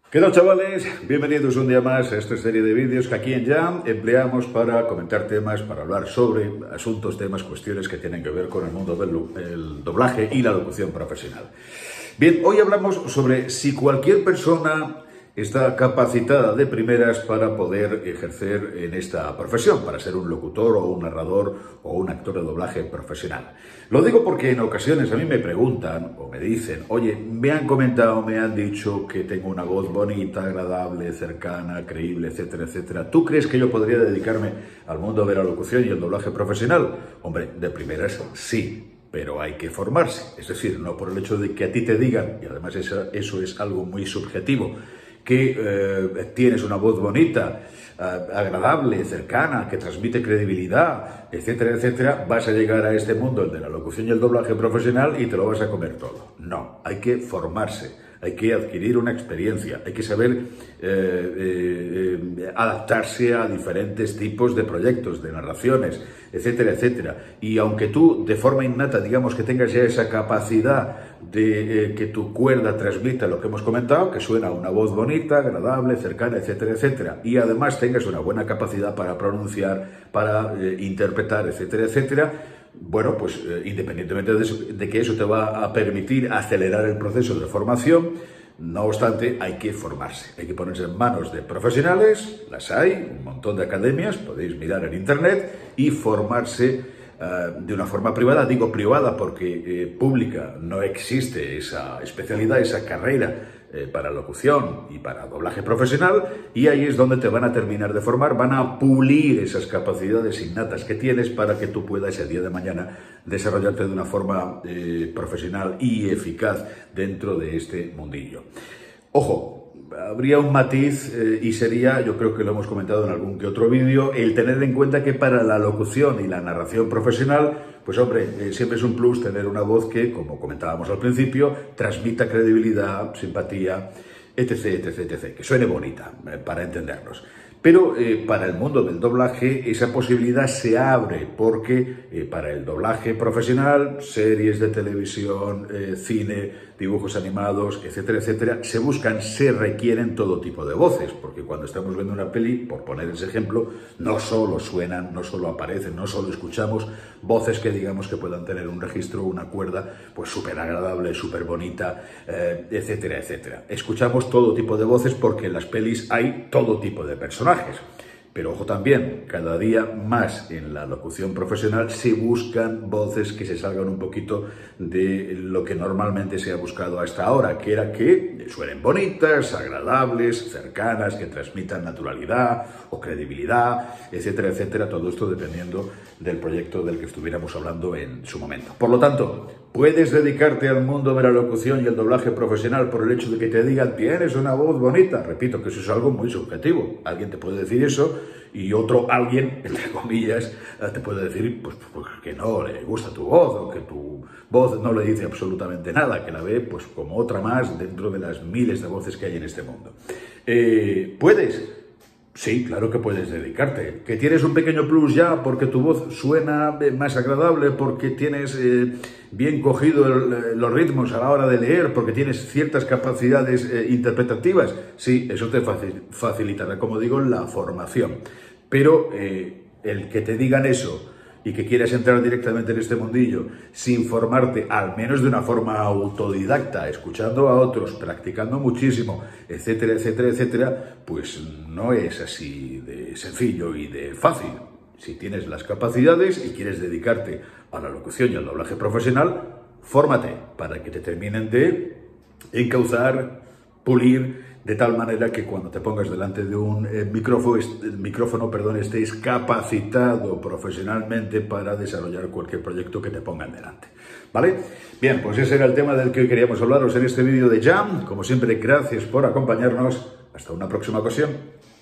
¿Qué tal, chavales? Bienvenidos un día más a esta serie de vídeos que aquí en Jam empleamos para comentar temas, para hablar sobre asuntos, temas, cuestiones que tienen que ver con el mundo del doblaje y la locución profesional. Bien, hoy hablamos sobre si cualquier persona está capacitada de primeras para poder ejercer en esta profesión, para ser un locutor o un narrador o un actor de doblaje profesional. Lo digo porque en ocasiones a mí me preguntan o me dicen, oye, me han comentado, me han dicho que tengo una voz bonita, agradable, cercana, creíble, etcétera, etcétera. ¿Tú crees que yo podría dedicarme al mundo de la locución y el doblaje profesional? Hombre, de primeras sí. Pero hay que formarse, es decir, no por el hecho de que a ti te digan, y además eso es algo muy subjetivo, que tienes una voz bonita, agradable, cercana, que transmite credibilidad, etcétera, etcétera, vas a llegar a este mundo, el de la locución y el doblaje profesional, y te lo vas a comer todo. No, hay que formarse. Hay que adquirir una experiencia, hay que saber adaptarse a diferentes tipos de proyectos, de narraciones, etcétera, etcétera. Y aunque tú, de forma innata, digamos que tengas ya esa capacidad de que tu cuerda transmita lo que hemos comentado, que suena una voz bonita, agradable, cercana, etcétera, etcétera, y además tengas una buena capacidad para pronunciar, para interpretar, etcétera, etcétera, bueno, pues independientemente de que eso te va a permitir acelerar el proceso de formación, no obstante, hay que formarse, hay que ponerse en manos de profesionales, las hay, un montón de academias, podéis mirar en internet y formarse de una forma privada. Digo privada porque pública no existe esa especialidad, esa carrera para locución y para doblaje profesional, y ahí es donde te van a terminar de formar, van a pulir esas capacidades innatas que tienes para que tú puedas el día de mañana desarrollarte de una forma profesional y eficaz dentro de este mundillo. Ojo, habría un matiz y sería, yo creo que lo hemos comentado en algún que otro vídeo, el tener en cuenta que para la locución y la narración profesional, pues hombre, siempre es un plus tener una voz que, como comentábamos al principio, transmita credibilidad, simpatía, etc, etc, etc, que suene bonita, para entendernos. Pero para el mundo del doblaje esa posibilidad se abre porque para el doblaje profesional, series de televisión, cine, dibujos animados, etcétera, etcétera, se requieren todo tipo de voces, porque cuando estamos viendo una peli, por poner ese ejemplo, no solo suenan, no solo aparecen, no solo escuchamos voces que digamos que puedan tener un registro, una cuerda, pues súper agradable, súper bonita, etcétera, etcétera. Escuchamos todo tipo de voces porque en las pelis hay todo tipo de personajes. Pero ojo también, cada día más en la locución profesional se buscan voces que se salgan un poquito de lo que normalmente se ha buscado hasta ahora, que era que suenen bonitas, agradables, cercanas, que transmitan naturalidad o credibilidad, etcétera, etcétera, todo esto dependiendo del proyecto del que estuviéramos hablando en su momento. Por lo tanto, puedes dedicarte al mundo de la locución y el doblaje profesional por el hecho de que te digan tienes una voz bonita. Repito que eso es algo muy subjetivo. Alguien te puede decir eso y otro alguien, entre comillas, te puede decir pues que no le gusta tu voz o que tu voz no le dice absolutamente nada, que la ve pues como otra más dentro de las miles de voces que hay en este mundo. ¿Puedes? Sí, claro que puedes dedicarte. ¿Que tienes un pequeño plus ya porque tu voz suena más agradable, porque tienes bien cogido los ritmos a la hora de leer, porque tienes ciertas capacidades interpretativas? Sí, eso te facilitará, como digo, la formación. Pero el que te digan eso y que quieras entrar directamente en este mundillo sin formarte, al menos de una forma autodidacta, escuchando a otros, practicando muchísimo, etcétera, etcétera, etcétera, pues no es así de sencillo y de fácil. Si tienes las capacidades y quieres dedicarte a la locución y al doblaje profesional, fórmate para que te terminen de encauzar, pulir, de tal manera que cuando te pongas delante de un micrófono, estés capacitado profesionalmente para desarrollar cualquier proyecto que te pongan delante. ¿Vale? Bien, pues ese era el tema del que hoy queríamos hablaros en este vídeo de Jam. Como siempre, gracias por acompañarnos. Hasta una próxima ocasión.